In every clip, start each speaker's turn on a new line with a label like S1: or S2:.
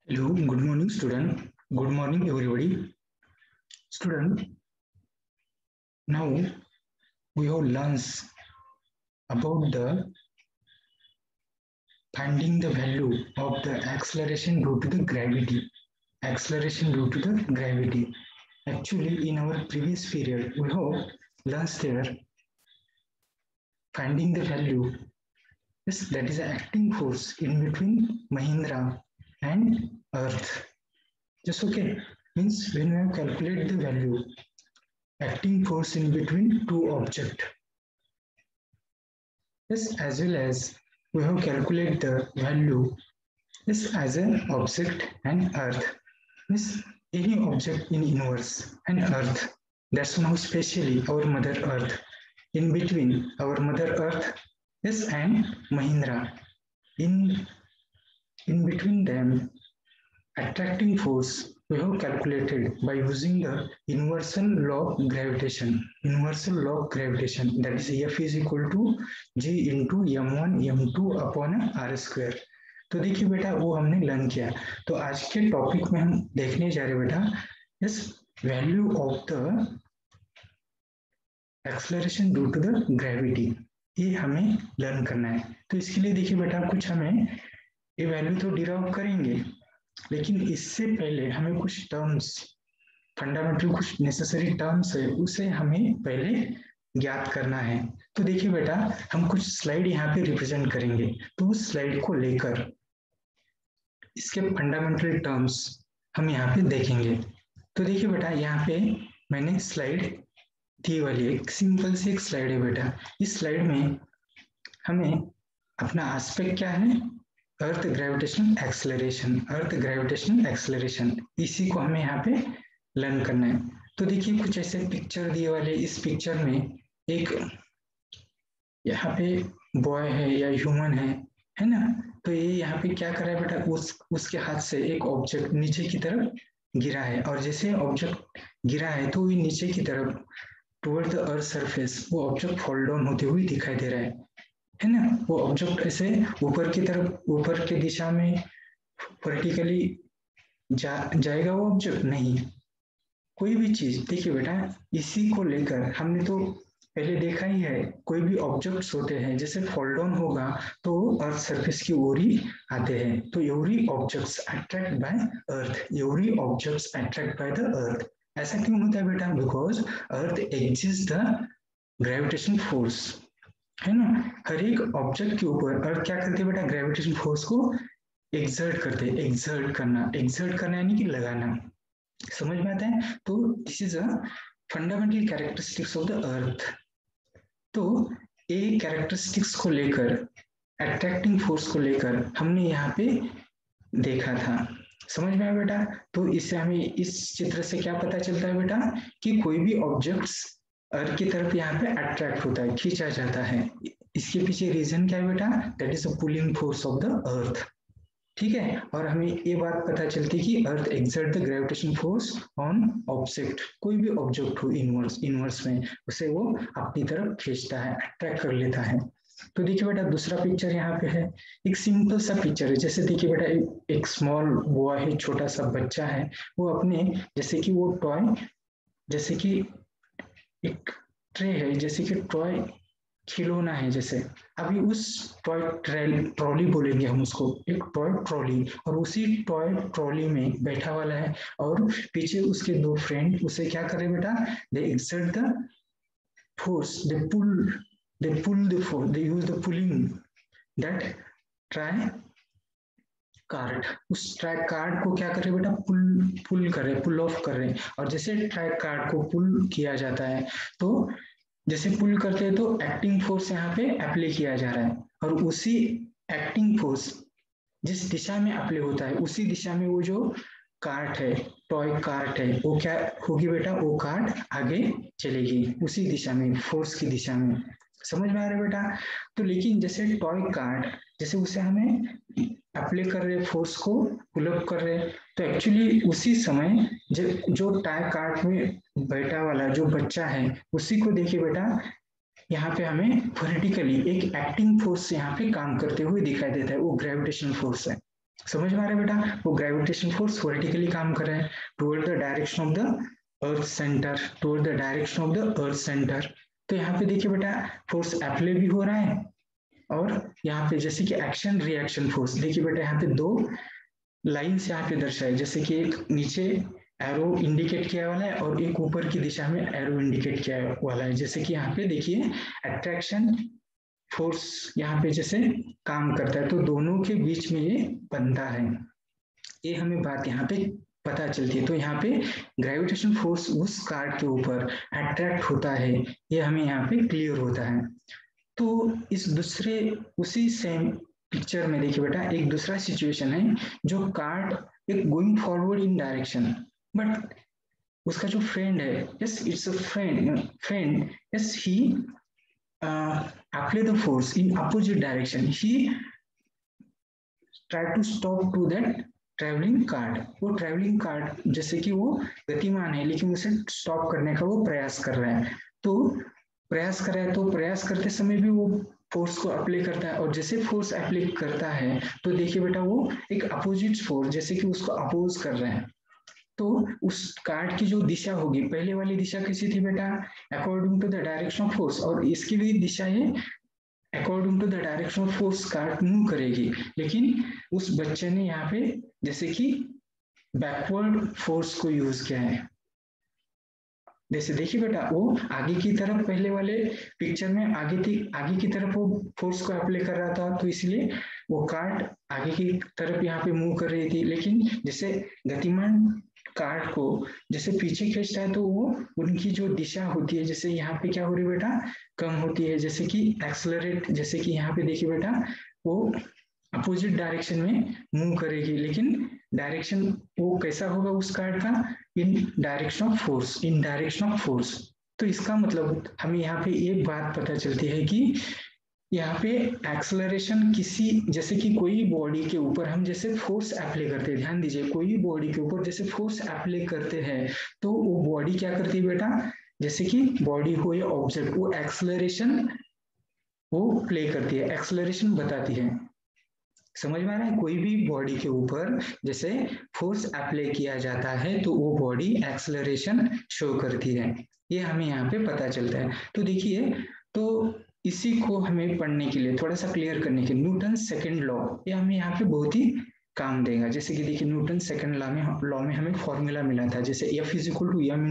S1: Hello, good morning, student. Good morning, everybody. Student, now we have learned about the finding the value of the acceleration due to the gravity. Acceleration due to the gravity. Actually, in our previous period, we have learned there finding the value. Yes, that is the acting force in between Mahindra and Earth. Just okay. Means when we have calculated the value acting force in between two objects. Yes, as well as we have calculated the value is as an object and earth. Means any object in universe and earth. That's now specially our mother earth. In between our mother earth is and Mahindra. In in between them attracting force we have calculated by using the universal law of gravitation. Universal law of gravitation, that is F is equal to G into m1 m2 upon r square. तो देखिए बेटा वो हमने learn किया। तो आज के topic में हम देखने जा रहे हैं बेटा इस value of the acceleration due to the gravity, ये हमें लर्न करना है। तो इसके लिए देखिए बेटा कुछ हमें ये वैल्यू तो डिराइव करेंगे, लेकिन इससे पहले हमें कुछ टर्म्स फंडामेंटल कुछ नेसेसरी टर्म्स है उसे हमें पहले ज्ञात करना है। तो देखिए बेटा हम कुछ स्लाइड यहाँ पे रिप्रेजेंट करेंगे, तो उस स्लाइड को लेकर इसके फंडामेंटल टर्म्स हम यहाँ पे देखेंगे। तो देखिए बेटा यहाँ पे मैंने स्लाइड दी वाली एक सिंपल सी एक स्लाइड है बेटा। इस स्लाइड में हमें अपना एस्पेक्ट क्या है, earth gravitational acceleration, earth gravitational acceleration, इसी को हमें यहाँ पे लर्न करना है। तो देखिए कुछ ऐसे पिक्चर दिए वाले, इस पिक्चर में एक यहाँ पे बॉय है या ह्यूमन है ना। तो ये यहाँ पे क्या कर रहा है बेटा, उसके हाथ से एक ऑब्जेक्ट नीचे की तरफ गिरा है, और जैसे ऑब्जेक्ट गिरा है तो ये नीचे की तरफ टुवर्ड द अर्थ सरफेस वो ऑब्जेक्ट फॉल डाउन होते हुए दिखाई दे रहा है ना। वो ऑब्जेक्ट ऐसे ऊपर की तरफ, ऊपर की दिशा में वर्टिकली जाएगा वो ऑब्जेक्ट नहीं। कोई भी चीज देखिए बेटा, इसी को लेकर हमने तो पहले देखा ही है, कोई भी ऑब्जेक्ट्स होते हैं जैसे फॉल डाउन होगा तो अर्थ सरफेस की ओर ही आते हैं। तो every objects attract by earth, every objects attract by the earth. ऐसा क्यों होता है बेटा, because earth exist the gravitation force, है ना। हर एक ऑब्जेक्ट के ऊपर अर्थ क्या करते हैं बेटा, ग्रेविटेशन फोर्स को एक्सर्ट करते हैं। एक्सर्ट करना यानी कि लगाना, समझ में आता है। तो this is a fundamental characteristics of the earth. तो ये कैरेक्टरिस्टिक्स को लेकर, अट्रैक्टिंग फोर्स को लेकर हमने यहाँ पे देखा था, समझ में आया बेटा। तो इससे हमें इस चित्र से क्या पता चलता है बेटा कि कोई भी ऑब्जेक्ट्स अर्थ की तरफ यहाँ पे अट्रैक्ट होता है, खींचा जाता है। इसके पीछे रीजन क्या है बेटा, that is a pulling force of the earth, ठीक है। और हमें ये बात पता चलती है कि earth exert the gravitation force on object, कोई भी ऑब्जेक्ट हो यूनिवर्स में उसे वो अपनी तरफ खींचता है, अट्रैक्ट कर लेता है। तो देखिए बेटा दूसरा पिक्चर यहाँ पे है, एक सिंपल सा पिक्चर है। जैसे देखिए बेटा एक स्मॉल बॉय है, छोटा सा बच्चा है, वो अपने जैसे कि वो टॉय, जैसे कि एक ट्रे है, जैसे कि टॉय खिलौना है जैसे, अभी उस टॉय ट्रॉली बोलेंगे हम उसको, एक टॉय ट्रॉली, और उसी टॉय ट्रॉली में बैठा वाला है, और पीछे उसके दो फ्रेंड उसे क्या करे बेटा, they exert the force, they pull the force, they use the pulling that try card, उस ट्रैक कार्ड को क्या करे बेटा, पुल कर रहे, पुल ऑफ कर रहे हैं। और जैसे ट्रैक कार्ड को पुल किया जाता है तो जैसे पुल करते हैं तो एक्टिंग फोर्स यहाँ पे अप्लाई किया जा रहा है, और उसी एक्टिंग फोर्स जिस दिशा में अप्लाई होता है उसी दिशा में वो जो कार्ट है, टॉय कार्ट है, वो क्या होगी बेटा, वो कार्ट आगे चलेगी उसी दिशा में, फोर्स की दिशा में, समझ में आ रहा है बेटा। तो लेकिन जैसे टॉय कार्ट, जैसे उसे हमें अप्लाई कर रहे फोर्स को पुल अप कर रहे, तो एक्चुअली उसी समय जो टायर कार्ट में बैठा वाला जो बच्चा है उसी को देखिए बेटा, यहाँ पे हमें वर्टिकली एक एक्टिंग फोर्स यहाँ पे काम करते हुए दिखाई देता है, वो ग्रेविटेशनल फोर्स है। समझ में आ रहा है बेटा? वो ग्रेविटेशन फोर्स वर्टिकली काम कर रहा है toward the direction of the earth center, toward the direction of the earth center. तो यहाँ पे देखिए बेटा फोर्स अप्लाई भी हो रहा है, और यहाँ पे जैसे कि एक्शन रिएक्शन फोर्स, देखिए बेटा यहाँ पे दो लाइन्स यहाँ पे दर्शाए, जैसे कि एक नीचे एरो इंडिकेट किया वाला है और एक ऊपर की दिशा में एरो इंडिकेट किया वाला है। जैसे कि यहाँ पे देखिए अट्रैक्शन फोर्स यहाँ पे जैसे काम करता है, तो दोनों के बीच में ये बनता है, ये हमें बात यहाँ पे पता चलती है। तो यहाँ पे ग्रेविटेशन फोर्स उस कार्ड के ऊपर अट्रैक्ट होता है, ये हमें यहाँ पे क्लियर होता है। तो इस दूसरे उसी सेम पिक्चर में देखिए बेटा एक दूसरा सिचुएशन है, जो कार्ड एक going forward in direction, but उसका जो फ्रेंड है, yes it's a friend yes he apply the force in opposite direction, he try to stop to that travelling card. वो ट्रैवलिंग कार्ड जैसे कि वो गतिमान है लेकिन उसे स्टॉप करने का वो प्रयास कर रहा है, तो प्रयास करते समय भी वो फोर्स को अप्लाई करता है, और जैसे फोर्स अप्लाई करता है तो देखिए बेटा वो एक अपोजिट फोर्स जैसे कि उसको अपोज कर रहे हैं, तो उस कार्ड की जो दिशा होगी, पहले वाली दिशा कैसी थी बेटा, according to the direction of force, और इसकी भी दिशा है according to the direction of force card move करेगी। लेकिन उस बच्चे ने यहाँ पे जैसे कि बैकवर्ड फोर्स को यूज किया है। जैसे देखिए बेटा वो आगे की तरफ, पहले वाले पिक्चर में आगे की तरफ वो फोर्स को अप्लाई कर रहा था, तो इसलिए वो कार्ड आगे की तरफ यहाँ पे मूव कर रही थी, लेकिन जैसे गतिमान कार्ड को जैसे पीछे खींचता है तो वो उनकी जो दिशा होती है, जैसे यहाँ पे क्या हो रही है बेटा, कम होती है, जैसे कि एक्सलरेट, जैसे कि यहाँ पे देखिए बेटा वो अपोजिट डायरेक्शन में मूव करेगी, लेकिन डायरेक्शन वो कैसा होगा उस कार्ड का, इन डायरेक्शन ऑफ फोर्स। तो इसका मतलब हमें यहाँ पे एक बात पता चलती है कि यहाँ पे एक्सलरेशन किसी, जैसे कि कोई बॉडी के ऊपर हम जैसे फोर्स अप्लाई करते हैं, ध्यान दीजिए कोई बॉडी के ऊपर जैसे फोर्स अप्लाई करते हैं तो वो बॉडी क्या करती है बेटा, जैसे कि बॉडी हो या ऑब्जेक्ट, वो एक्सलरेशन वो प्ले करती है, एक्सलरेशन बताती है। समझ में आ रहा है? कोई भी बॉडी के ऊपर जैसे फोर्स अप्लाई किया जाता है तो वो बॉडी एक्सलरेशन शो करती है, ये हमें यहाँ पे पता चलता है। तो देखिए, तो इसी को हमें पढ़ने के लिए, थोड़ा सा क्लियर करने के, न्यूटन सेकंड लॉ, ये हमें यहाँ पे बहुत ही काम देगा। जैसे कि देखिए न्यूटन सेकंड लॉ में हमें फॉर्मूला मिला था, जैसे F is equal to M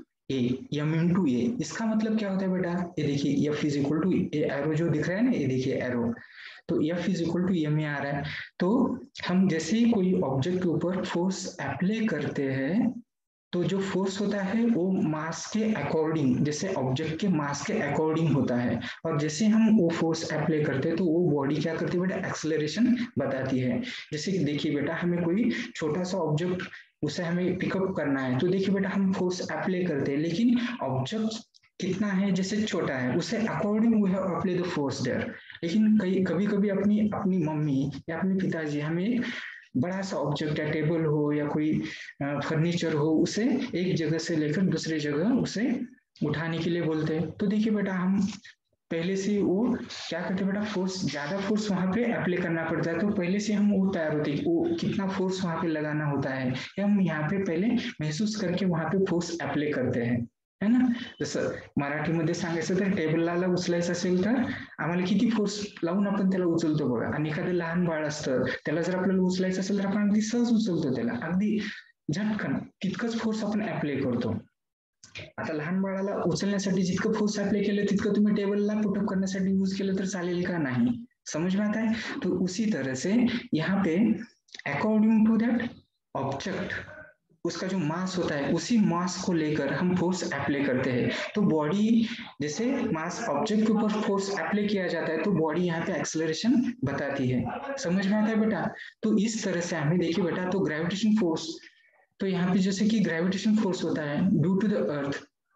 S1: into A. इसका मतलब क्या होता है बेटा, ये देखिए F is equal to arrow जो दिख रहा है ना, ये देखिए एरो, तो F is equal to M आ रहा है। तो हम जैसे ही कोई ऑब्जेक्ट के ऊपर फोर्स अप्लाई करते हैं तो जो फोर्स होता है वो मास के अकॉर्डिंग, जैसे ऑब्जेक्ट के मास के अकॉर्डिंग होता है, और जैसे हम वो फोर्स अप्लाई करते हैं तो वो बॉडी क्या करती है बेटा, एक्सलरेशन बताती है। जैसे कि देखिए बेटा हमें कोई छोटा सा ऑब्जेक्ट उसे हमें पिकअप करना है, तो देखिए बेटा हम फोर्स अप्लाई करते हैं, लेकिन ऑब्जेक्ट कितना है, जैसे छोटा है, उसे according we have apply the force there. लेकिन कभी कभी अपनी मम्मी या अपने पिताजी हमें बड़ा सा ऑब्जेक्ट या टेबल हो या कोई फर्नीचर हो, उसे एक जगह से लेकर दूसरे जगह उसे उठाने के लिए बोलते हैं, तो देखिए बेटा हम पहले से वो क्या करते हैं बेटा, ज्यादा फोर्स वहां पे अप्लाई करना पड़ता है, तो पहले से हम वो तैयार होते हैं वो कितना फोर्स वहां पे लगाना होता है, हम यहाँ पे पहले महसूस करके वहां पे फोर्स अप्लाई करते हैं, है ना। जसं मराठीमध्ये सांगायचं तर टेबलला उचलायचं असेल तर आम्हाला किती फोर्स लावून आपण त्याला उचलतो बघा, आणि एखादं लहान बाळ असतं त्याला जर आपल्याला उचलायचं असेल तर आपण अगदी सहज उचलतो त्याला, अगदी झटकन तितकंच फोर्स आपण अप्लाई करतो। आता लहान बाळाला उचलण्यासाठी जितकं फोर्स अप्लाई केलं तितकं तुम्ही टेबलला पुटअप करण्यासाठी यूज केलं तर चालेल का, नहीं। समझ में आता है? तो उसी तरह से यहाँ पे अकॉर्डिंग टू दैट ऑब्जेक्ट, उसका जो मास होता है उसी मास को लेकर हम फोर्स अप्लाई करते हैं, तो बॉडी जैसे मास ऑब्जेक्ट के ऊपर फोर्स अप्लाई किया जाता है तो बॉडी यहाँ पे एक्सलरेशन बताती है। समझ में आता है बेटा? तो इस तरह से हमें देखिए बेटा, तो ग्रेविटेशन फोर्स, तो यहाँ पे जैसे कि ग्रेविटेशन फोर्स होता है ड्यू टू द अर्थ,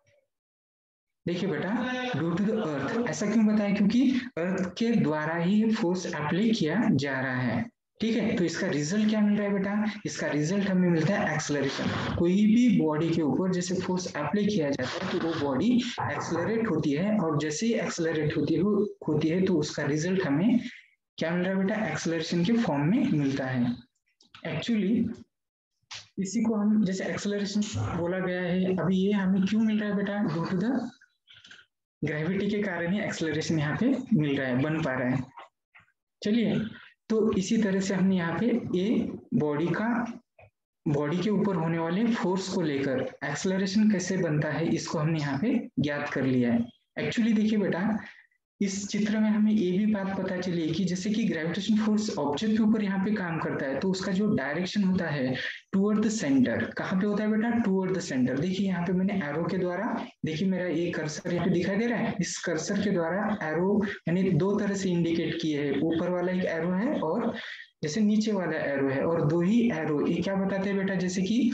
S1: देखिए बेटा ड्यू टू द अर्थ, ऐसा क्यों बताया, क्योंकि अर्थ के द्वारा ही फोर्स अप्लाई किया जा रहा है, ठीक है। तो इसका रिजल्ट क्या मिल रहा है बेटा, इसका रिजल्ट हमें मिलता है एक्सलरेशन। कोई भी बॉडी के ऊपर जैसे फोर्स अप्लाई किया जाता है तो वो बॉडी एक्सलरेट होती है, और जैसे ही एक्सलरेट होती है तो उसका रिजल्ट हमें क्या मिल रहा है बेटा, एक्सलरेशन के फॉर्म में मिलता है। एक्चुअली इसी को हम जैसे एक्सेलरेशन बोला गया है, अभी ये हमें क्यों मिल रहा है बेटा? ड्यू टू द ग्रेविटी के कारण ही एक्सेलरेशन यहाँ पे मिल रहा है, बन पा रहा है। चलिए, तो इसी तरह से हमने यहाँ पे ये बॉडी के ऊपर होने वाले फोर्स को लेकर एक्सेलरेशन कैसे बनता है इसको हमने यहाँ पे ज्ञात कर लिया है। एक्चुअली देखिए बेटा, इस चित्र में हमें ये भी बात पता चली कि जैसे कि ग्रेविटेशन फोर्स ऑब्जेक्ट के ऊपर यहाँ पे काम करता है, तो उसका जो डायरेक्शन होता है टुवर्ड द सेंटर, कहाँ पे होता है बेटा? Toward the center. देखिए यहाँ पे मैंने एरो के द्वारा, देखिए मेरा ये कर्सर यहाँ पे दिखाई दे रहा है, इस कर्सर के द्वारा एरो यानी दो तरह से इंडिकेट किए है, ऊपर वाला एक एरो है और जैसे नीचे वाला एरो है, और दो ही एरो ये क्या बताते हैं बेटा? जैसे कि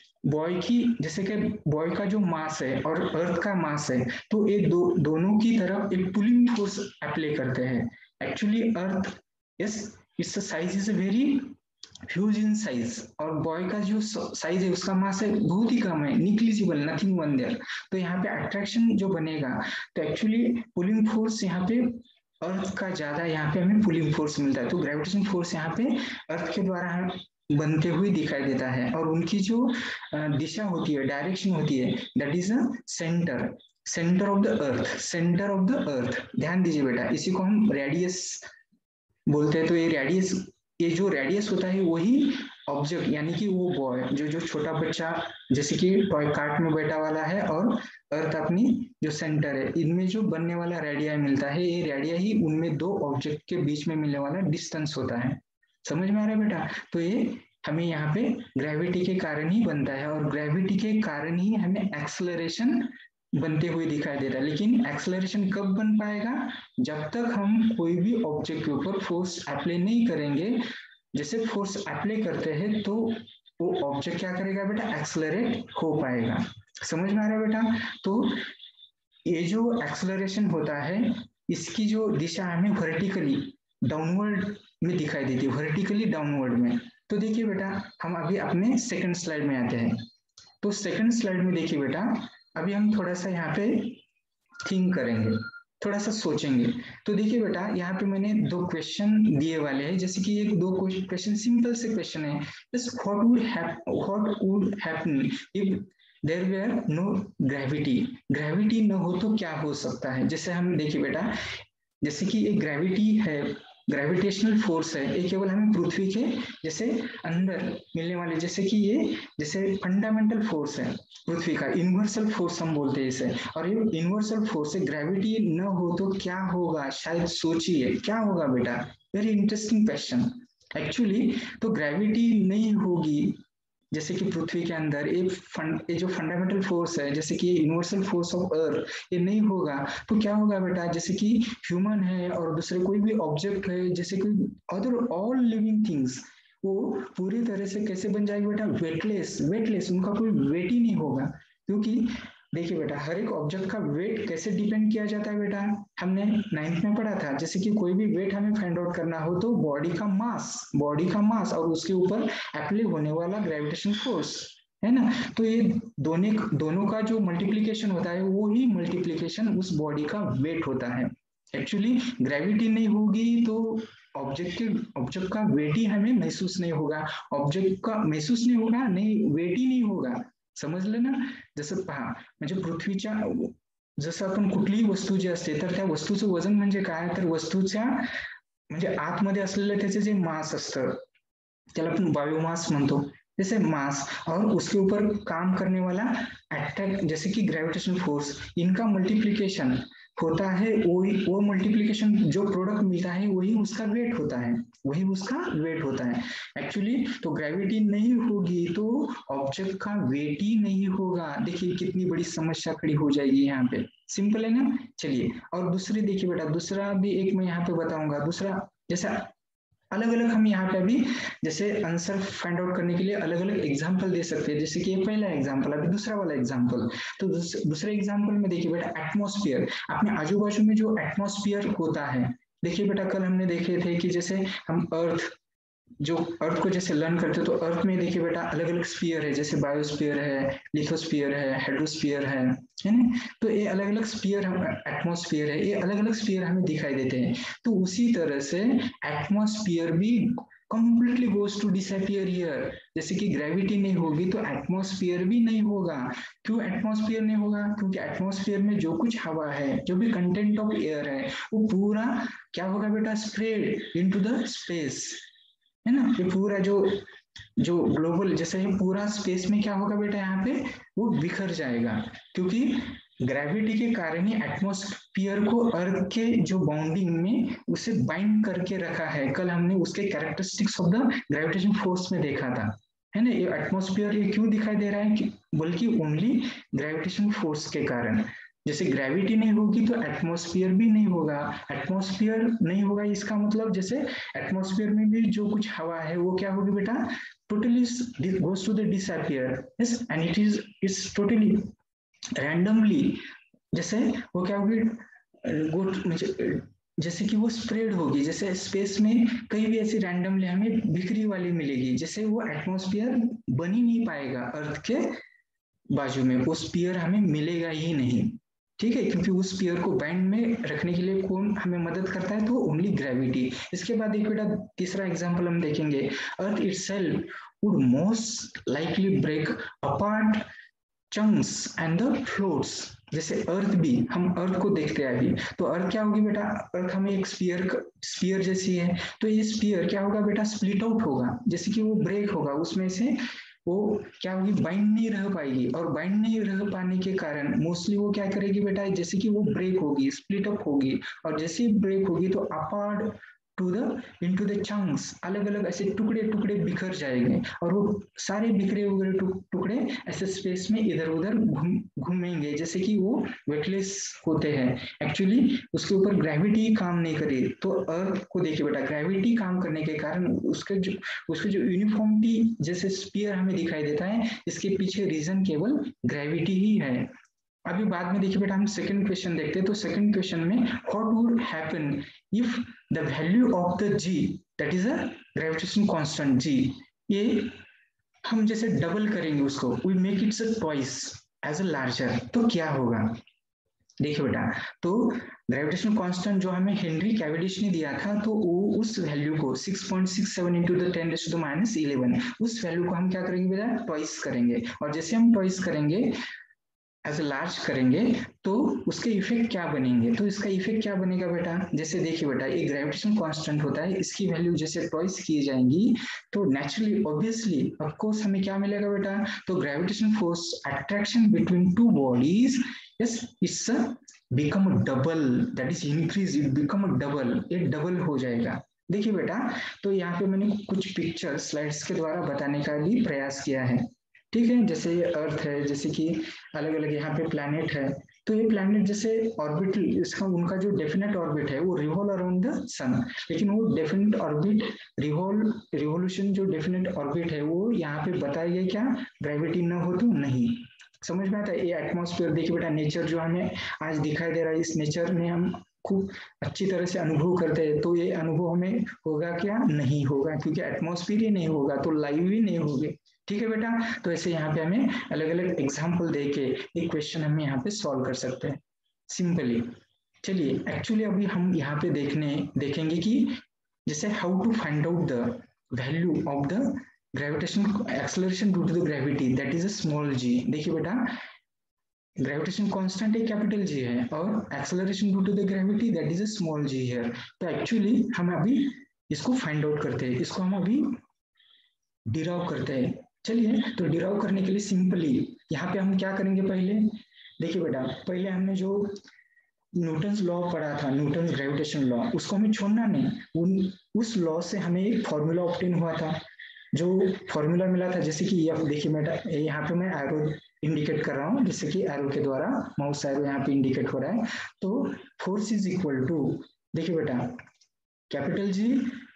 S1: बॉय का जो मास है और अर्थ का मास है, तो ये दोनों की तरफ एक पुलिंग फोर्स अप्लाई करते हैं। Actually earth it's size is very huge in size, और बॉय का जो साइज है उसका मास है बहुत ही कम है, निग्लिजिबल, नथिंग वन देयर। तो यहाँ पे अट्रैक्शन जो बनेगा, तो एक्चुअली पुलिंग फोर्स यहाँ पे अर्थ का ज्यादा यहाँ पे हमें पुलिंग फोर्स मिलता है। तो ग्रेविटेशन फोर्स यहाँ पे अर्थ के द्वारा बनते हुए दिखाई देता है, और उनकी जो दिशा होती है, डायरेक्शन होती है, that is a center of the earth. ध्यान दीजिए बेटा, इसी को हम रेडियस बोलते हैं। तो ये जो रेडियस होता है वही ऑब्जेक्ट यानी कि वो बॉय जो छोटा बच्चा जैसे कि टॉय कार्ट में बैठा वाला है, और अर्थ अपनी जो सेंटर है, इनमें जो बनने वाला रेडिया मिलता है, ये रेडिया ही उनमें दो ऑब्जेक्ट के बीच में मिलने वाला डिस्टेंस होता है। समझ में आ रहा है बेटा? तो ये हमें यहाँ पे ग्रेविटी के कारण ही बनता है, और ग्रेविटी के कारण ही हमें एक्सेलरेशन बनते हुए दिखाई दे रहा है। लेकिन एक्सेलरेशन कब बन पाएगा? जब तक हम कोई भी ऑब्जेक्ट के ऊपर फोर्स अप्लाई नहीं करेंगे। जैसे फोर्स अप्लाई करते हैं तो वो ऑब्जेक्ट क्या करेगा बेटा? एक्सेलरेट हो पाएगा। समझ में आ रहा है बेटा? तो ये जो एक्सेलरेशन होता है, इसकी जो दिशा हमें वर्टिकली डाउनवर्ड में दिखाई देती है, वर्टिकली डाउनवर्ड में। तो देखिए बेटा, हम अभी अपने सेकंड स्लाइड में आते हैं। तो सेकंड स्लाइड में देखिए बेटा, अभी हम थोड़ा सा यहाँ पे थिंक करेंगे, थोड़ा सा सोचेंगे। तो देखिए बेटा, यहाँ पे मैंने दो क्वेश्चन दिए वाले हैं, जैसे कि एक दो क्वेश्चन सिंपल से क्वेश्चन है, just what would happen if there were no gravity न हो तो क्या हो सकता है? जैसे हम देखिए बेटा, जैसे कि एक ग्रेविटी है, ग्रेविटेशनल फोर्स है, ये केवल हमें पृथ्वी के जैसे अंदर मिलने वाले, जैसे कि ये जैसे फंडामेंटल फोर्स है पृथ्वी का, यूनिवर्सल फोर्स हम बोलते हैं इसे। और ये यूनिवर्सल फोर्स है, ग्रेविटी न हो तो क्या होगा? शायद सोचिए क्या होगा बेटा? Very interesting question actually. तो ग्रेविटी नहीं होगी जैसे कि पृथ्वी के अंदर, ये जो फंडामेंटल फोर्स है, जैसे कि यूनिवर्सल फोर्स ऑफ अर्थ, ये नहीं होगा तो क्या होगा बेटा? जैसे कि ह्यूमन है और दूसरे कोई भी ऑब्जेक्ट है, जैसे कोई अदर ऑल लिविंग थिंग्स, वो पूरी तरह से कैसे बन जाएगी बेटा? वेटलेस, उनका कोई वेट ही नहीं होगा। क्योंकि देखिए बेटा, हर एक ऑब्जेक्ट का वेट कैसे डिपेंड किया जाता है बेटा? हमने 9th में पढ़ा था, जैसे कि कोई भी वेट हमें फाइंड आउट करना हो तो बॉडी का मास और उसके ऊपर अप्लाई होने वाला ग्रेविटेशन फोर्स है ना। तो ये दोनों का जो मल्टीप्लीकेशन होता है, वो ही मल्टीप्लीकेशन उस बॉडी का वेट होता है। एक्चुअली ग्रेविटी नहीं होगी तो ऑब्जेक्ट का वेट ही हमें महसूस नहीं होगा, ऑब्जेक्ट का महसूस नहीं होगा, नहीं वेट ही नहीं होगा। समजलं ना? जसं पहा, म्हणजे पृथ्वीच्या जसं आपण कुठलीही वस्तू जी असते तर त्या वस्तूचं वजन म्हणजे काय? तर वस्तूच्या म्हणजे आतमध्ये असलेलं त्याचे जे मास असतं त्याला आपण बायोमास म्हणतो, जैसे मास और उसके ऊपर काम करने वाला अट्रैक्ट जैसे कि ग्रेविटेशन फोर्स, इनका मल्टीप्लीकेशन होता है, वो मल्टीप्लीकेशन जो प्रोडक्ट मिलता है वही उसका वेट होता है एक्चुअली। तो ग्रेविटी नहीं होगी तो ऑब्जेक्ट का वेट ही नहीं होगा। देखिए कितनी बड़ी समस्या खड़ी हो जाएगी यहाँ पे। सिंपल है ना? चलिए, और दूसरी देखिए बेटा, दूसरा भी एक मैं यहाँ पे बताऊंगा। दूसरा जैसा अलग अलग हम यहाँ पे अभी जैसे आंसर फाइंड आउट करने के लिए अलग अलग एग्जाम्पल दे सकते हैं। जैसे कि ये पहला एग्जाम्पल, अभी दूसरा वाला एग्जाम्पल। तो दूसरे एग्जाम्पल में देखिए बेटा, एटमॉस्फेयर, अपने आजू बाजू में जो एटमॉस्फेयर होता है, देखिए बेटा कल हमने देखे थे कि जैसे हम अर्थ को जैसे लर्न करते हैं तो अर्थ में देखिए बेटा अलग अलग स्फीयर है, जैसे बायोस्फीयर है, लिथोस्फीयर है, हाइड्रोस्फीयर है ना। तो ये अलग अलग स्फीयर, एटमॉस्फेयर है, ये अलग अलग स्फीयर हमें दिखाई देते हैं। तो उसी तरह से एटमॉस्फेयर भी completely goes to disappear here. जैसे कि ग्रेविटी नहीं होगी तो एटमॉस्फेयर भी नहीं होगा। क्यों एटमॉस्फेयर नहीं होगा? क्योंकि एटमॉस्फेयर में जो कुछ हवा है, जो भी कंटेंट ऑफ एयर है, वो पूरा क्या होगा बेटा? स्प्रेड इनटू द स्पेस, है ना। ये पूरा जो जो ग्लोबल जैसे है पूरा स्पेस में क्या होगा बेटा? यहाँ पे वो बिखर जाएगा, क्योंकि ग्रेविटी के कारण ही एटमॉस्फेयर को अर्थ के जो बाउंडिंग में उसे बाइंड करके रखा है। कल हमने उसके characteristics of the gravitation force में देखा था, है ना। ये एटमॉस्फेयर ये क्यों दिखाई दे रहा है कि बल्कि ओनली ग्रेविटेशन फोर्स के कारण। जैसे ग्रेविटी नहीं होगी तो एटमॉस्फेयर भी नहीं होगा। एटमॉस्फेयर नहीं होगा इसका मतलब जैसे एटमॉस्फेयर में भी जो कुछ हवा है वो क्या होगी बेटा? Totally goes to the disappear, yes, and it's totally randomly, जैसे वो क्या होगी? जैसे कि वो स्प्रेड होगी, जैसे स्पेस में कहीं भी ऐसी रैंडमली हमें बिखरी वाली मिलेगी, जैसे वो एटमॉस्फेयर बन ही नहीं पाएगा अर्थ के बाजू में, वो स्पीयर हमें मिलेगा ही नहीं, ठीक है। क्योंकि उस स्पीयर को बैंड में रखने के लिए कौन हमें मदद करता है? तो ओनली ग्रेविटी। इसके बाद एक बेटा तीसरा एग्जांपल हम देखेंगे। Earth itself would most likely break apart chunks and the floats. जैसे अर्थ भी, हम अर्थ को देखते हैं अभी, तो अर्थ क्या होगी बेटा? अर्थ हमें एक स्पीयर जैसी है, तो ये स्पीयर क्या होगा बेटा? स्प्लिट आउट होगा, जैसे कि वो ब्रेक होगा, उसमें से वो क्या होगी? बाइंड नहीं रह पाएगी, और बाइंड नहीं रह पाने के कारण मोस्टली वो क्या करेगी बेटा? जैसे कि वो ब्रेक होगी, स्प्लिट अप होगी, और जैसे ही ब्रेक होगी तो apart to the into the chunks, अलग अलग ऐसे टुकड़े टुकड़े बिखर जाएंगे, और वो सारे बिखरे हुए टुकड़े ऐसे स्पेस में इधर उधर घूमेंगे, जैसे कि वो वेटलेस होते हैं। एक्चुअली उसके ऊपर ग्रेविटी काम नहीं करी, तो अर्थ को देखिए बेटा, ग्रेविटी काम करने के कारण उसके जो यूनिफॉर्मिटी जैसे स्पीयर हमें दिखाई देता है, इसके पीछे रीजन केवल ग्रेविटी ही है। अभी बाद में देखिए बेटा, हम सेकंड क्वेश्चन देखते हैं। तो सेकंड क्वेश्चन में what would happen if the value of the G, that is a gravitation constant G, ये हम जैसे डबल करेंगे उसको, we make it's a twice as a larger, तो क्या होगा? देखिए बेटा, तो ग्रेविटेशन कांस्टेंट जो हमें हेनरी कैवेंडिश ने दिया था, तो वो उस वैल्यू को 6.67 इंटू द 10⁻11, उस वैल्यू को हम क्या करेंगे बेटा? ट्वाइस करेंगे, और जैसे हम ट्वाइस करेंगे एज लार्ज करेंगे तो उसके इफेक्ट क्या बनेंगे? तो इसका इफेक्ट क्या बनेगा बेटा? जैसे देखिए बेटा, ये ग्रेविटेशन कांस्टेंट होता है, इसकी वैल्यू जैसे ट्वाइस की जाएंगी तो नेचुरली ऑब्वियसली ऑफकोर्स हमें क्या मिलेगा बेटा? तो gravitation force attraction between two bodies, yes, it's become double, that is increase, it become double, ये डबल हो जाएगा। देखिए बेटा, तो यहाँ पे मैंने कुछ पिक्चर स्लाइड्स के द्वारा बताने का भी प्रयास किया है, ठीक है। जैसे ये अर्थ है, जैसे कि अलग अलग यहाँ पे प्लैनेट है, तो ये प्लैनेट जैसे ऑर्बिट, इसका उनका जो डेफिनेट ऑर्बिट है वो रिवॉल्व अराउंड द सन, लेकिन वो डेफिनेट ऑर्बिट रिवोल्यूशन जो डेफिनेट ऑर्बिट है वो यहाँ पे बताया गया क्या? ग्रेविटी न हो तो नहीं। समझ में आता है? ये एटमॉस्फेयर देखिए बेटा, नेचर जो हमें आज दिखाई दे रहा है, इस नेचर में हम खूब अच्छी तरह से अनुभव करते हैं, तो ये अनुभव हमें होगा क्या? नहीं होगा, क्योंकि एटमॉस्फेयर ही नहीं होगा तो लाइव ही नहीं होगी, ठीक है बेटा। तो ऐसे यहाँ पे हमें अलग अलग एग्जाम्पल देके एक क्वेश्चन हम यहाँ पे सॉल्व कर सकते हैं सिंपली। चलिए, एक्चुअली अभी हम यहाँ पे देखेंगे कि जैसे how to find out the value of the gravitation acceleration due to the gravity, that is a small G. देखिए बेटा, ग्रेविटेशन कांस्टेंट एक कैपिटल जी है, और acceleration due to the gravity that is a small G here. तो actually हम अभी इसको find out करते हैं, इसको हम अभी डिराइव करते हैं। चलिए, तो डिराइव करने के लिए सिंपली यहाँ पे हम क्या करेंगे? पहले देखिए बेटा, पहले हमने जो न्यूटन्स लॉ पढ़ा था, न्यूटन ग्रेविटेशन लॉ, उसको हमें छोड़ना नहीं। उस लॉ से हमें एक फॉर्मूला ऑब्टेन हुआ था, जो फॉर्मूला मिला था, जैसे कि एफ, देखिए बेटा यहाँ पे मैं एरो इंडिकेट कर रहा हूँ, जैसे कि एरो के द्वारा, माउस एरो यहाँ पे इंडिकेट हो रहा है। तो फोर्स इज इक्वल टू, देखिए बेटा, capital G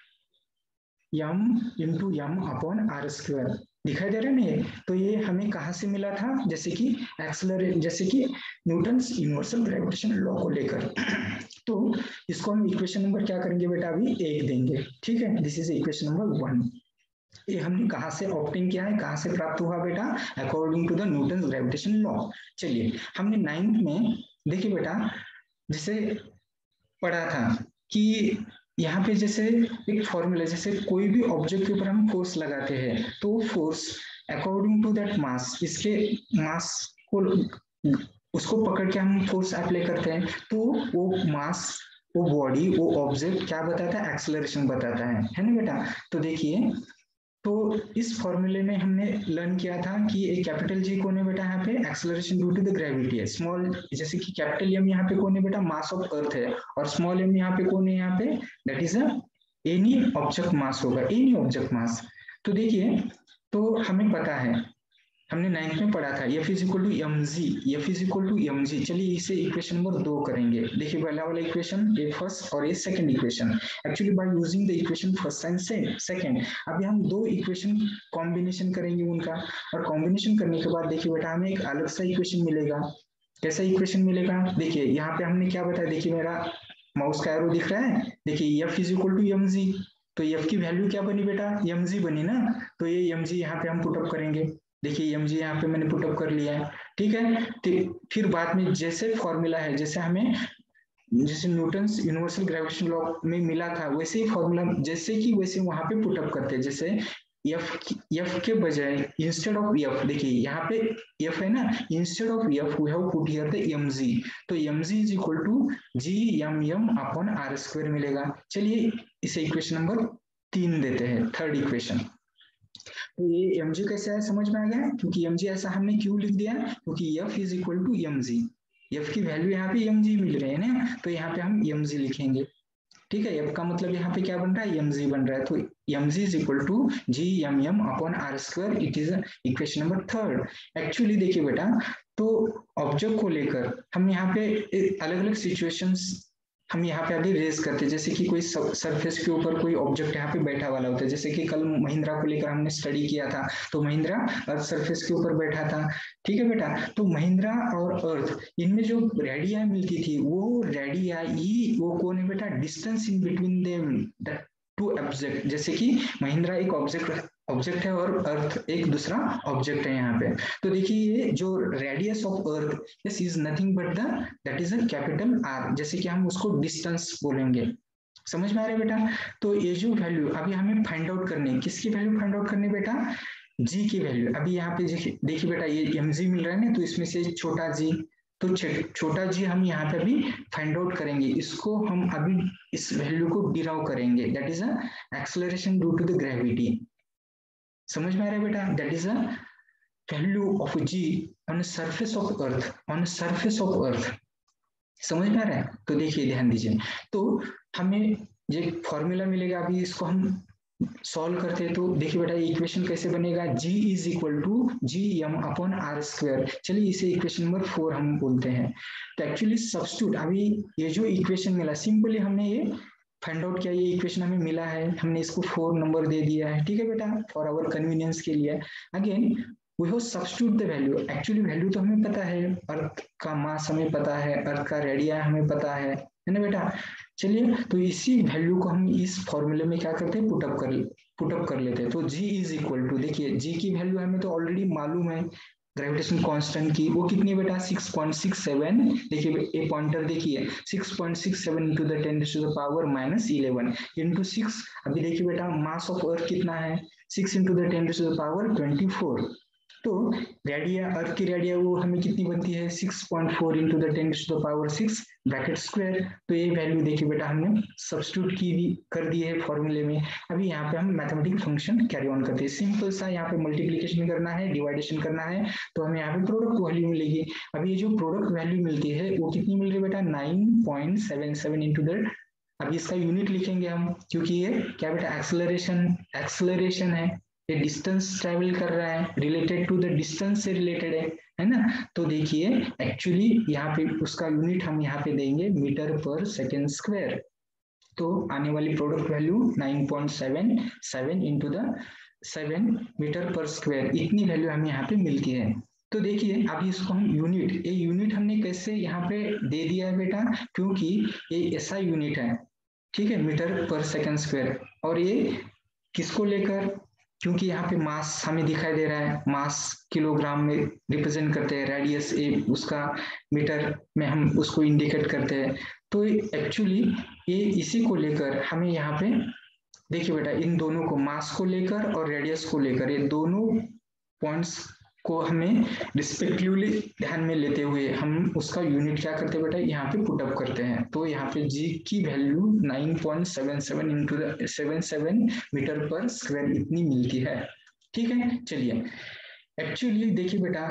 S1: M into M upon R square, दिखाई दे रहा है ना ये? तो ये हमें कहाँ से मिला था? जैसे कि जैसे कि न्यूटन्स यूनिवर्सल ग्रेविटेशन लॉ को लेकर। तो इसको हम इक्वेशन नंबर क्या करेंगे बेटा? अभी 1 देंगे, ठीक है। This is equation number 1। ये हमने कहाँ से ऑब्टेन किया है, कहाँ से प्राप्त हुआ बेटा? According to the Newton's gravitation law. चलिए, हमने 9th में देखिए बेटा जैसे पढ़ा था कि यहाँ पे जैसे एक फॉर्मूला, जैसे कोई भी ऑब्जेक्ट के ऊपर हम फोर्स लगाते हैं तो force according to that mass, इसके मास को उसको पकड़ के हम फोर्स अप्लाई करते हैं, तो वो मास, वो बॉडी, वो ऑब्जेक्ट क्या बताता है, एक्सेलरेशन बताता है ना बेटा। तो देखिए, तो इस फॉर्मूले में हमने लर्न किया था कि एक कैपिटल जी कौन है बेटा, यहाँ पे acceleration due to the gravity है। स्मॉल, जैसे कि कैपिटल एम यहाँ पे कौन है बेटा, मास ऑफ अर्थ है, और स्मॉल एम यहाँ पे कौन है, यहाँ पे that is a any object mass होगा, एनी ऑब्जेक्ट मास। तो देखिए, तो हमें पता है, हमने 9th में पढ़ा था F is equal to M G, F is equal to M G. चलिए इसे इक्वेशन नंबर 2 करेंगे। देखिए पहला वाला इक्वेशन ए फर्स्ट और A second equation, actually by using the equation first and second अभी हम दो इक्वेशन कॉम्बिनेशन करेंगे उनका, और कॉम्बिनेशन करने के बाद देखिए बेटा हमें एक अलग सा इक्वेशन मिलेगा। कैसा इक्वेशन मिलेगा, देखिए यहाँ पे हमने क्या बताया, देखिए मेरा माउस का एरो दिख रहा है, देखिए F is equal to M G, तो एफ की वैल्यू क्या बनी बेटा, एम जी बनी ना, तो ये एम जी यहाँ पे हम पुटअप करेंगे। देखिए एम जी यहाँ पे मैंने पुटअप कर लिया है, ठीक है। तो फिर बाद में जैसे फॉर्मूला है, जैसे हमें जैसे न्यूटन्स यूनिवर्सल ग्रेविटेशन लॉ में मिला था, वैसे ही फॉर्मूला जैसे कि वैसे वहां पे पुटअप करते हैं। जैसे एफ के बजाय इंस्टेड ऑफ एफ, देखिए यहाँ पे एफ है ना, instead of F we have put here the M G, तो M G is equal to G M M upon R square मिलेगा। चलिए इसे इक्वेशन नंबर 3 देते हैं, थर्ड इक्वेशन। तो ये mg कैसे है समझ में आ गया, क्योंकि mg ऐसा हमने क्यों लिख दिया, क्योंकि f is equal to mg, f की वैल्यू यहाँ पे mg मिल रहे हैं ना, तो यहाँ पे हम mg लिखेंगे, ठीक है। f का मतलब यहाँ पे क्या बन रहा है, mg बन रहा है, तो mg is equal to G M M upon R square, it is equation number 3। Actually देखिए बेटा, तो ऑब्जेक्ट को लेकर हम यहाँ पे अलग अलग सिचुएशंस हम यहाँ पे अभी रेज करते हैं, जैसे कि कोई सरफेस के ऊपर कोई ऑब्जेक्ट यहाँ पे बैठा वाला होता है, जैसे कि कल महिंद्रा को लेकर हमने स्टडी किया था, तो महिंद्रा अर्थ सरफेस के ऊपर बैठा था, ठीक है बेटा। तो महिंद्रा और अर्थ, इनमें जो रेडिया मिलती थी, वो रेडिया ई, वो कौन है बेटा, distance in between them two object. जैसे कि महिंद्रा एक ऑब्जेक्ट है और अर्थ एक दूसरा ऑब्जेक्ट है यहाँ पे। तो देखिए ये जो radius of earth, this is nothing but the that is a capital R, जैसे कि हम उसको डिस्टेंस बोलेंगे। समझ में आ रहा है बेटा। तो ये जो वैल्यू अभी हमें फाइंड आउट करनी है, किसकी वैल्यू फाइंड आउट करनी है बेटा, जी की वैल्यू। अभी यहाँ पे देखिए बेटा, ये एम जी मिल रहा है ना, तो इसमें से छोटा जी, तो छोटा जी हम यहाँ पे अभी फाइंड आउट करेंगे, इसको हम अभी इस वैल्यू को डिराइव करेंगे, that is a acceleration due to the gravity. समझ में आ रहा है बेटा, that is a value of g on surface of earth, on surface of earth. समझ में आ रहा है, तो देखिए ध्यान दीजिए, तो हमें ये फॉर्मूला मिलेगा, अभी इसको हम सॉल्व करते हैं। तो देखिए बेटा, इक्वेशन कैसे बनेगा, g is equal to G M upon R square. चलिए इसे इक्वेशन नंबर 4 हम बोलते हैं। तो एक्चुअली सब्स्टिट्यूट, अभी ये जो इक्वेशन मिला, सिंपली हमने ये फाइंड आउट किया, ये इक्वेशन हमें मिला है, हमने इसको 4 नंबर दे दिया है, ठीक है बेटा, फॉर आवर कन्वीनियंस के लिए। Again we have substitute the value, actually value तो हमें पता है, अर्थ का मास हमें पता है, अर्थ का रेडिया हमें पता है ना बेटा। चलिए, तो इसी वैल्यू को हम इस फॉर्मूले में क्या करते हैं, पुटअप कर लेते हैं। तो g इज इक्वल टू, देखिए g की वैल्यू हमें तो ऑलरेडी मालूम है, ग्रेविटेशन कांस्टेंट की, वो कितनी बेटा 6.67। देखिए ए पॉइंटर देखिए, 6.67 into the 10 to the power -11 into 6। अभी देखिए बेटा, मास ऑफ अर्थ कितना है, 6 into the 10 to the power 24। तो रेडिया, अर्थ की रेडिया वो हमें कितनी बनती है, 6.4 into the 10 to the power 6 bracket square. तो ये वैल्यू देखिए बेटा हमने सब्स्टिट्यूट की भी कर दी है फॉर्मूले में। अभी यहाँ पे हम मैथमेटिकल फंक्शन कैरी ऑन करते हैं, सिंपल सा, यहाँ पे मल्टीप्लीकेशन करना है, डिवाइडेशन करना है, तो हमें यहाँ पे प्रोडक्ट वैल्यू मिलेगी। अभी ये जो प्रोडक्ट वैल्यू मिलती है वो कितनी मिल रही है बेटा, 9.77 इंटू द, अभी इसका यूनिट लिखेंगे हम, क्योंकि ये क्या बेटा एक्सेलरेशन है, ये डिस्टेंस ट्रेवल कर रहा है, रिलेटेड टू द डिस्टेंस से रिलेटेड है ना। तो देखिए एक्चुअली यहाँ पे उसका यूनिट हम यहाँ पे देंगे मीटर पर सेकेंड स्क्वायर। तो आने वाली product value 9.77 into the 7 metre per square, इतनी वैल्यू हमें यहाँ पे मिलती है। तो देखिए अभी इसको हम यूनिट, ये यूनिट हमने कैसे यहाँ पे दे दिया है बेटा, क्योंकि ये ऐसा यूनिट है, ठीक है, मीटर पर सेकेंड स्क्वायर, और ये किसको लेकर, क्योंकि यहाँ पे मास हमें दिखाई दे रहा है, मास किलोग्राम में रिप्रेजेंट करते हैं, रेडियस ए उसका मीटर में हम उसको इंडिकेट करते हैं। तो एक्चुअली ये इसी को लेकर हमें यहाँ पे देखिए बेटा, इन दोनों को मास को लेकर और रेडियस को लेकर, ये दोनों पॉइंट्स को हमें रिस्पेक्टिवली ध्यान में लेते हुए हम उसका यूनिट क्या करते हैं बेटा, यहाँ पे पुटअप करते हैं। तो यहाँ पे जी की value 9.77 into 77 metre per square इतनी मिलती है। ठीक है, चलिए एक्चुअली देखिए बेटा,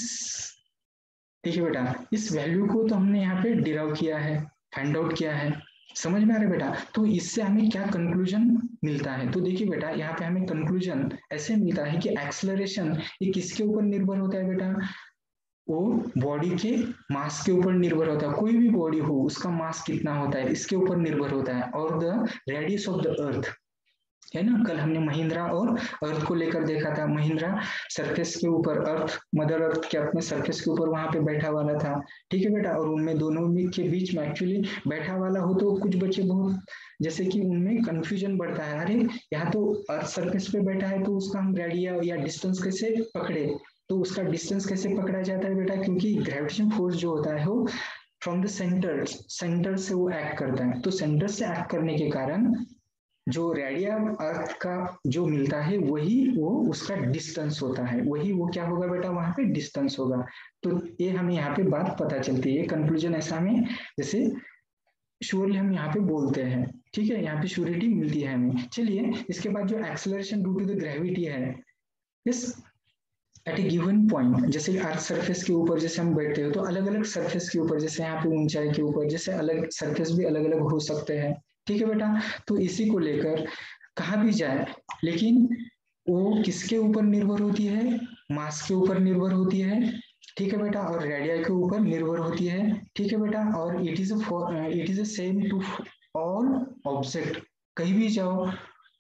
S1: इस वैल्यू को तो हमने यहाँ पे डिराइव किया है, फाइंड आउट किया है, समझ में आ रहा है बेटा। तो इससे हमें क्या कंक्लूजन मिलता है, तो देखिए बेटा यहाँ पे हमें कंक्लूजन ऐसे मिलता है कि एक्सेलरेशन ये किसके ऊपर निर्भर होता है बेटा, वो बॉडी के मास के ऊपर निर्भर होता है। कोई भी बॉडी हो उसका मास कितना होता है इसके ऊपर निर्भर होता है, और the radius of the earth है ना। कल हमने महिंद्रा और अर्थ को लेकर देखा था। महिंद्रा सरफेस के ऊपर, अर्थ मदर अर्थ के अपने सरफेस के ऊपर वहां पे बैठा वाला था। ठीक है बेटा, और उनमें दोनों के बीच में एक्चुअली बैठा वाला हो तो कुछ बच्चे बहुत जैसे कि उनमें कंफ्यूजन बढ़ता है, अरे यहाँ तो अर्थ सरफेस पे बैठा है तो उसका हम रेडिया या डिस्टेंस कैसे पकड़े। तो उसका डिस्टेंस कैसे पकड़ा जाता है बेटा, क्योंकि ग्रेविटेशन फोर्स जो होता है वो फ्रॉम द सेंटर से वो एक्ट करता है। तो सेंटर से एक्ट करने के कारण जो रेडिया अर्थ का जो मिलता है वही वो उसका डिस्टेंस होता है, वही वो क्या होगा बेटा, वहां पे डिस्टेंस होगा। तो ये हमें यहाँ पे बात पता चलती है, कंक्लूजन ऐसा हमें जैसे श्योरली हम यहाँ पे बोलते हैं। ठीक है, यहाँ पे श्योरिटी मिलती है हमें। चलिए इसके बाद जो acceleration due to the gravity है, इस एट ए गिवन पॉइंट, जैसे अर्थ सरफेस के ऊपर जैसे हम बैठते हो तो अलग अलग सरफेस के ऊपर, जैसे यहाँ पे ऊंचाई के ऊपर जैसे अलग सरफेस भी अलग अलग हो सकते हैं। ठीक है बेटा, तो इसी को लेकर कहा भी जाए, लेकिन वो किसके ऊपर निर्भर होती है, मास के ऊपर निर्भर होती है। ठीक है बेटा, और रेडिया के ऊपर निर्भर होती है। ठीक है बेटा, और it is same to all object. कहीं भी जाओ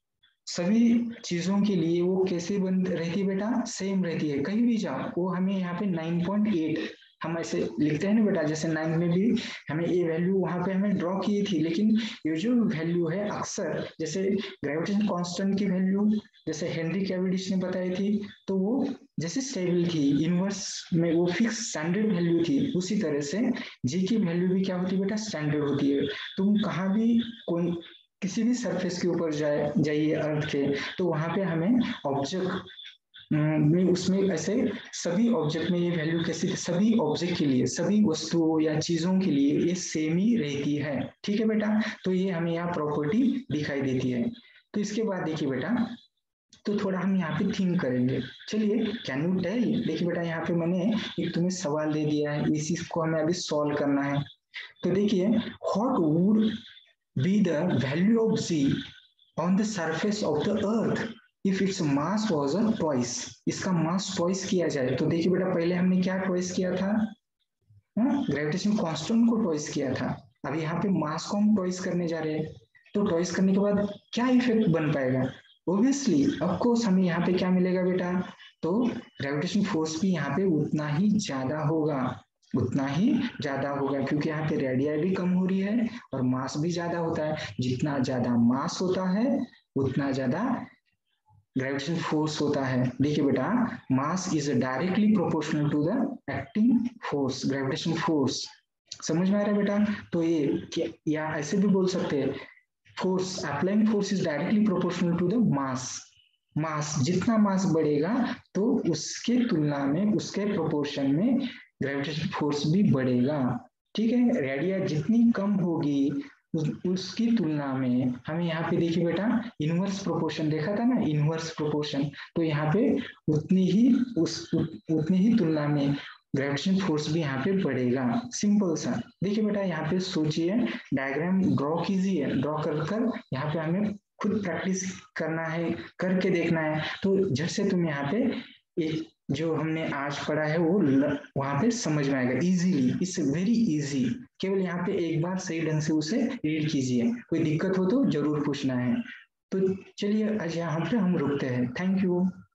S1: सभी चीजों के लिए वो कैसे बन रहती है बेटा, सेम रहती है। कहीं भी जाओ वो हमें यहाँ पे 9.8 हम ऐसे लिखते हैं ना बेटा, जैसे 9 में भी हमें ये वैल्यू वहां पे हमें ड्रॉ की थी, लेकिन ये जो वैल्यू है अक्सर जैसे ग्रेविटेशन कांस्टेंट की वैल्यू जैसे हेनरी कैवेंडिश ने बताई थी, तो वो जैसे स्टेबल थी, इनवर्स में वो फिक्स स्टैंडर्ड वैल्यू थी, उसी तरह से जी की वैल्यू भी क्या होती है बेटा, स्टैंडर्ड होती है। तुम कहाँ भी कोई किसी भी सरफेस के ऊपर जाइए अर्थ के, तो वहां पे हमें ऑब्जेक्ट में उसमें ऐसे सभी ऑब्जेक्ट में ये वैल्यू कैसी, सभी ऑब्जेक्ट के लिए, सभी वस्तुओं या चीजों के लिए ये सेम ही रहती है। ठीक है बेटा, तो ये हमें यहाँ प्रॉपर्टी दिखाई देती है। तो इसके बाद देखिए बेटा, तो थोड़ा हम यहाँ पे थिंक करेंगे। चलिए, कैन यू टेल, देखिए बेटा यहाँ पे मैंने एक तुम्हें सवाल दे दिया है, इसी को हमें अभी सॉल्व करना है। तो देखिए, what would be the value of z on the surface of the earth if its mass was a twice। इसका मास ट्वाइस किया जाए तो देखिए बेटा, पहले हमने क्या ट्वाइस किया था, ग्रेविटेशन कांस्टेंट को ट्वाइस किया था। अभी यहाँ पे मास को हम ट्वाइस करने जा रहे हैं, तो ट्वाइस करने के बाद क्या इफेक्ट बन पाएगा, ऑब्वियसली ऑफ कोर्स हमें यहाँ पे क्या मिलेगा बेटा, तो ग्रेविटेशन फोर्स भी यहाँ पे उतना ही ज्यादा होगा, क्योंकि यहाँ पे रेडिया भी कम हो रही है और मास भी ज्यादा होता है। जितना ज्यादा मास होता है उतना ज्यादा ग्रेविटेशन फोर्स होता है। देखिए बेटा, mass is directly proportional to the acting force, gravitation force. समझ में आ रहा है बेटा, तो ये या ऐसे भी बोल सकते हैं, force applying force is directly proportional to the mass जितना मास बढ़ेगा तो उसके तुलना में, उसके प्रोपोर्शन में ग्रेविटेशन फोर्स भी बढ़ेगा। ठीक है, रेडिया जितनी कम होगी उसकी तुलना में, हमें यहाँ पे देखिए बेटा इनवर्स प्रोपोर्शन देखा था ना, इनवर्स प्रोपोर्शन, तो यहाँ पे उतनी ही तुलना में ग्रेविटेशन फोर्स भी यहाँ पे बढ़ेगा। सिंपल सा, देखिए बेटा यहाँ पे सोचिए, डायग्राम ड्रॉ कीजिए, ड्रॉ कर यहाँ पे हमें खुद प्रैक्टिस करना है, करके देखना है। तो झट से तुम यहाँ पे एक जो हमने आज पढ़ा है वो वहां पे समझ में आएगा इजीली, इट्स वेरी इजी। केवल यहाँ पे एक बार सही ढंग से उसे रीड कीजिए, कोई दिक्कत हो तो जरूर पूछना है। तो चलिए आज यहाँ पे हम रुकते हैं, थैंक यू।